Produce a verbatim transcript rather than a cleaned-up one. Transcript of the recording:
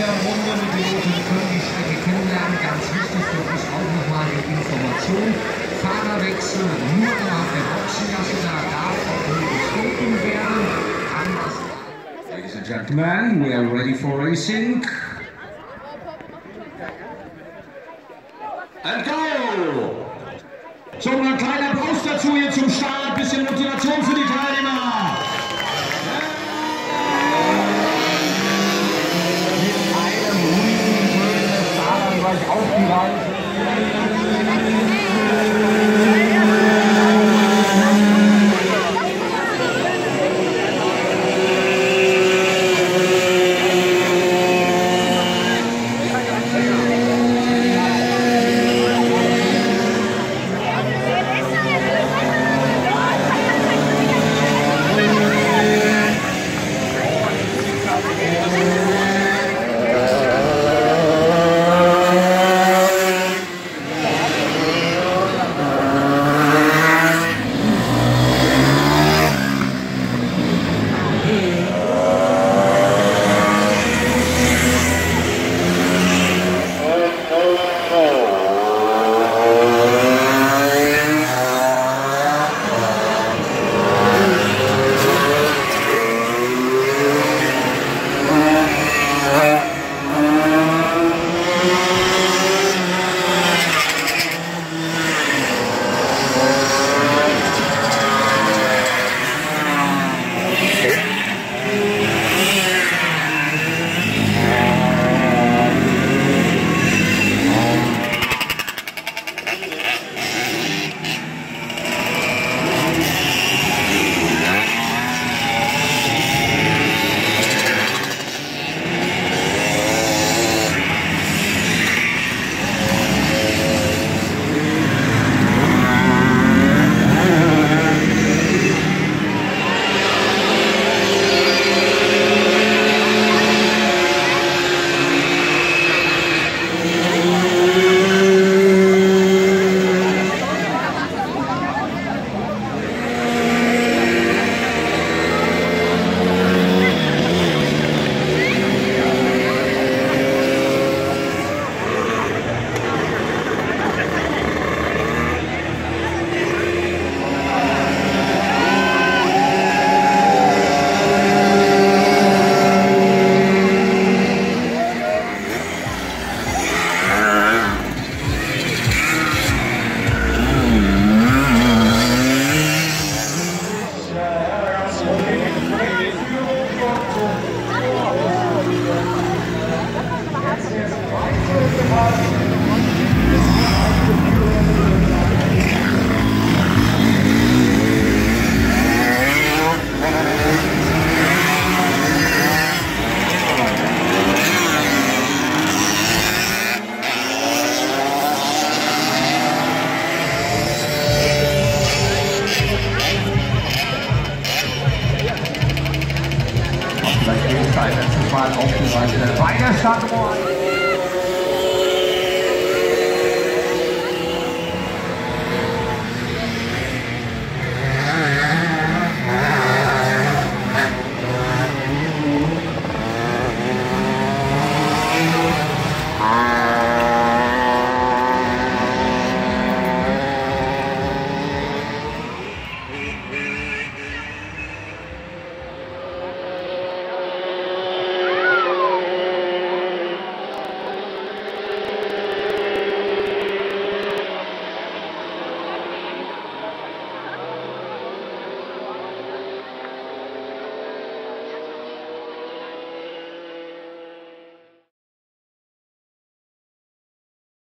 dieser Runde mit den Leuten können die Strecke kennenlernen. Ganz wichtig für uns auch nochmal die Information. Fahrerwechsel nur innerhalb der Boxengasse, da darf auch nur getrunken werden. Anders. Ladies and gentlemen, we are ready for racing. And go! So, ein kleiner Applaus dazu hier zum Start, ein bisschen Motivation für die Teilnehmer. Mit einem riesen Start gleich auf die Reise. Vielleicht geht es da letztes Mal auf die Seite. Weiter Start.